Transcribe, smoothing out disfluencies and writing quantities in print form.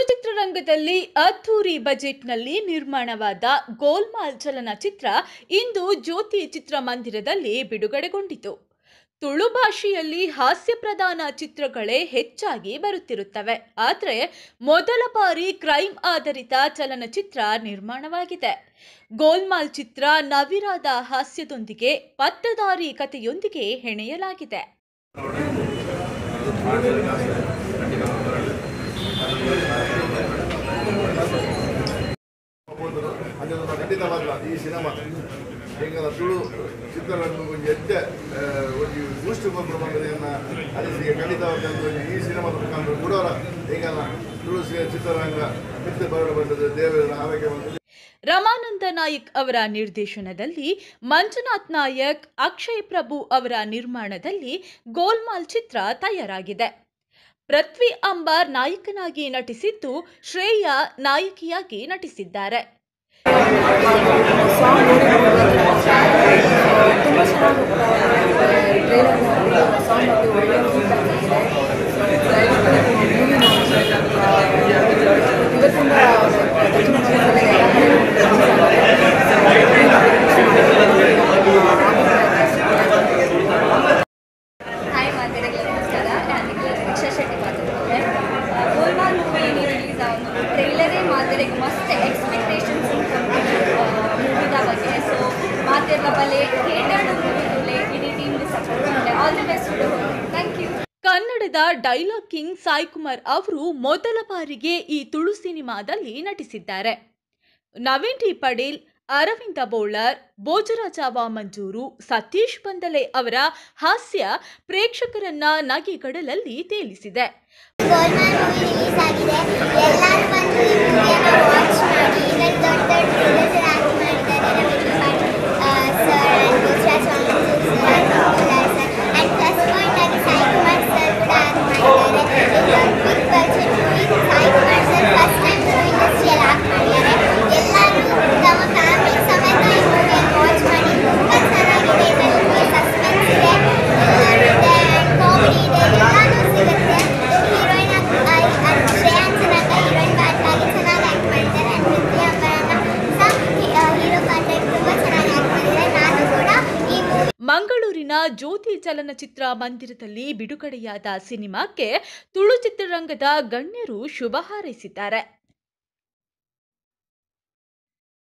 ಚಿತ್ರರಂಗದಲ್ಲಿ ಅದ್ಧೂರಿ ಬಜೆಟ್ನಲ್ಲಿ ನಿರ್ಮಾಣವಾದ ಗೋಲ್ಮಾಲ್ ಚಲನಚಿತ್ರ ಇಂದು ಜ್ಯೋತಿ ಚಿತ್ರಮಂದಿರದಲ್ಲಿ ಬಿಡುಗಡೆಗೊಂಡಿತು. ತುಳು ಭಾಷೆಯಲ್ಲಿ ಹಾಸ್ಯ ಪ್ರಧಾನ ಚಿತ್ರಗಳೇ ಹೆಚ್ಚಾಗಿ ಬರುತ್ತಿರುತ್ತವೆ. ಆದರೆ ಮೊದಲ ಬಾರಿ ಕ್ರೈಮ್ ಆಧಾರಿತ ಚಲನಚಿತ್ರ ನಿರ್ಮಾಣವಾಗಿದೆ. ಗೋಲ್ಮಾಲ್ ಚಿತ್ರ ನವಿರಾದ ಹಾಸ್ಯದೊಂದಿಗೆ ಪತ್ತದಾರಿ ಕಥೆಯೊಂದಿಗೆ ಹೆಣೆಯಲಾಗಿದೆ. ಖಂಡಿತವಾಗ್ಲ ಈ ಸಿನಿಮಾ ಹೆಂಗಲ್ಲ ತುಳು ಚಿತ್ರಗಳನ್ನು ಒಂದು ಒಂದು ಬೂಸ್ಟ್ ಬಂದದನ್ನು ಅದಕ್ಕೆ ಖಂಡಿತವಾಗ್ಲೂ ಈ ಸಿನಿಮಾದ ಮುಖಾಂತರ ಕೂಡ ಹೆಂಗಲ್ಲ ತುಳು ಚಿತ್ರರಂಗ ಮಿತ್ರ ಬರಲು ಬಂದದ್ದು ದೇವರ ಆರೋಗ್ಯ ಬಂದದ್ದು. ರಮಾನಂದ ನಾಯಕ್ ಅವರ ನಿರ್ದೇಶನದಲ್ಲಿ ಮಂಜುನಾಥ್ ನಾಯಕ್, ಅಕ್ಷಯ್ ಪ್ರಭು ಅವರ ನಿರ್ಮಾಣದಲ್ಲಿ ಗೋಲ್ಮಾಲ್ ಚಿತ್ರ ತಯಾರಾಗಿದೆ. ಪೃಥ್ವಿ ಅಂಬಾರ್ ನಾಯಕನಾಗಿ ನಟಿಸಿದ್ದು, ಶ್ರೇಯಾ ನಾಯಕಿಯಾಗಿ ನಟಿಸಿದ್ದಾರೆ. ಟ್ರೈಲರೇ ಮಾದರಿಗೆ ಮಸ್ತ್ ಎಕ್ಸ್ಪೆಕ್ಟೇಷನ್ಸ್ ಮೂವಿದ ಬಗ್ಗೆ. ಸೊ ಮಾತೆಲ್ಲ ಬಲೆ ಥಿಯೇಟರ್ ಇಡೀ team support all the best. Thank you. ಕನ್ನಡದ ಡೈಲಾಗ್ ಕಿಂಗ್ ಸಾಯಿ ಕುಮಾರ್ ಅವರು ಮೊದಲ ಬಾರಿಗೆ ಈ ತುಳು ಸಿನಿಮಾದಲ್ಲಿ ನಟಿಸಿದ್ದಾರೆ. ನವೀನ್ ಟಿ ಪಡೇಲ್, ಅರವಿಂದ ಬೋಳರ್, ಭೋಜರಾಜ ವಾಮಂಜೂರು, ಸತೀಶ್ ಬಂದಲೆ ಅವರ ಹಾಸ್ಯ ಪ್ರೇಕ್ಷಕರನ್ನ ನಗೆಗಡಲಲ್ಲಿ ತೇಲಿಸಿದೆ. ಮಂಗಳೂರಿನ ಜ್ಯೋತಿ ಚಲನಚಿತ್ರ ಮಂದಿರದಲ್ಲಿ ಬಿಡುಗಡೆಯಾದ ಸಿನಿಮಾಕ್ಕೆ ತುಳು ಚಿತ್ರರಂಗದ ಗಣ್ಯರು ಶುಭ ಹಾರೈಸಿದ್ದಾರೆ.